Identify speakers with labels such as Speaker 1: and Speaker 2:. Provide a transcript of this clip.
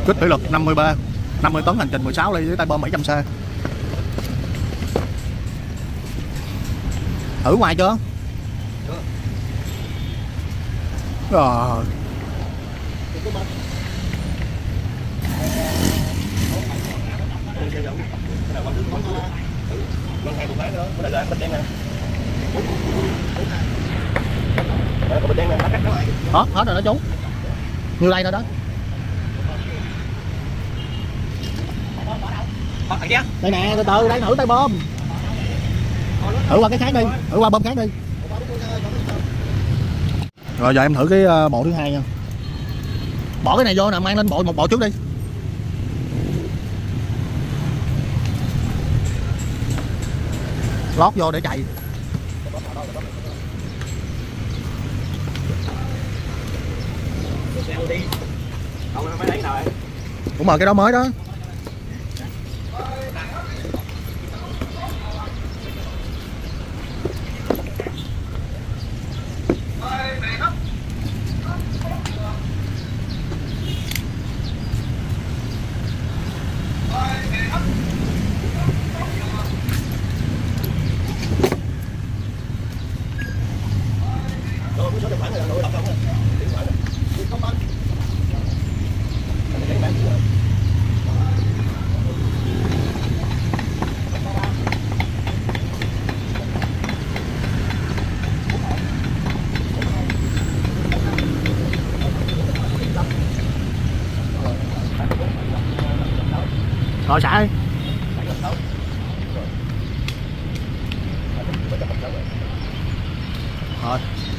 Speaker 1: Kích thủy lực 53, 50 tấn, hành trình 16 ly với tay bơm 700 xe. Thử ngoài chưa? Rồi. Hết rồi đó chú. Như đây thôi đó. Đây nè, từ từ đây thử tay bơm. Thử qua cái khác đi, thử qua bơm khác đi. Rồi giờ em thử cái bộ thứ hai nha. Bỏ cái này vô nè, mang lên bộ một bộ trước đi. Lót vô để chạy. Cũng mà cái đó mới đó. Rồi xả đi. Rồi